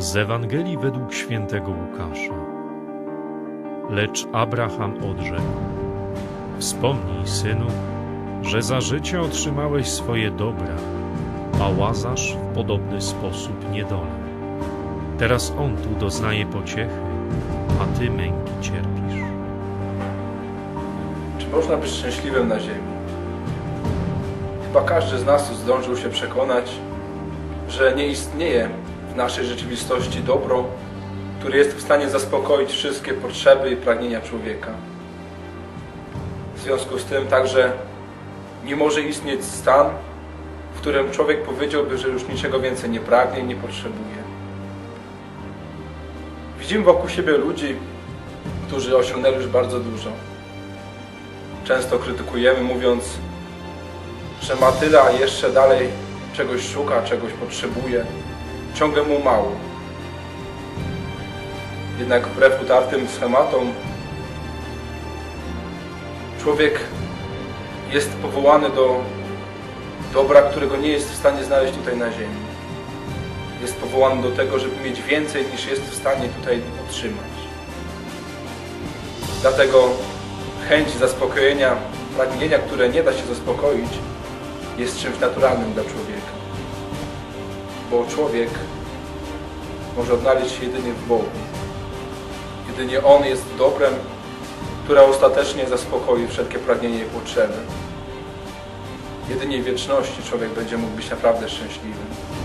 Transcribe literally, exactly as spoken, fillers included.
Z Ewangelii według świętego Łukasza. Lecz Abraham odrzekł: Wspomnij, synu, że za życia otrzymałeś swoje dobra, a Łazarz w podobny sposób niedolę. Teraz on tu doznaje pociechy, a ty męki cierpisz. Czy można być szczęśliwym na ziemi? Chyba każdy z nas zdążył się przekonać, że nie istnieje w naszej rzeczywistości dobro, które jest w stanie zaspokoić wszystkie potrzeby i pragnienia człowieka. W związku z tym także nie może istnieć stan, w którym człowiek powiedziałby, że już niczego więcej nie pragnie i nie potrzebuje. Widzimy wokół siebie ludzi, którzy osiągnęli już bardzo dużo. Często krytykujemy, mówiąc, że ma tyle, a jeszcze dalej czegoś szuka, czegoś potrzebuje, ciągle mu mało. Jednak wbrew utartym schematom człowiek jest powołany do dobra, którego nie jest w stanie znaleźć tutaj na ziemi. Jest powołany do tego, żeby mieć więcej, niż jest w stanie tutaj otrzymać. Dlatego chęć zaspokojenia pragnienia, które nie da się zaspokoić, jest czymś naturalnym dla człowieka. Bo człowiek może odnaleźć się jedynie w Bogu. Jedynie On jest dobrem, które ostatecznie zaspokoi wszelkie pragnienia i potrzeby. Jedynie w wieczności człowiek będzie mógł być naprawdę szczęśliwy.